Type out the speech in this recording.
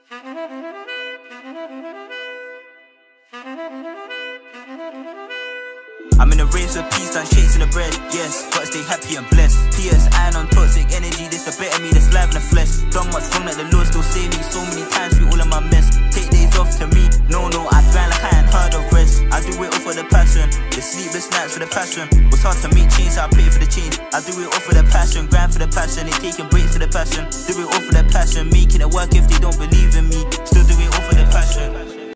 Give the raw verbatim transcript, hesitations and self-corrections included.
I'm in a race of peace, I'm chasing the bread, yes, but stay happy and blessed. P S I on toxic energy, this the better me, that's live in the flesh. Done much wrong that the Lord still save me so many times through all of my mess. Take days off to me, no, no, I grind like I ain't heard of rest. I do it all for the passion, the sleepless nights for the passion. Was hard to make change, so I pay for the change. I do it all for the passion, grind for the passion, ain't taking breaks for the passion. Do it all for the passion, making it work if they don't believe in me. Still do it all for the passion.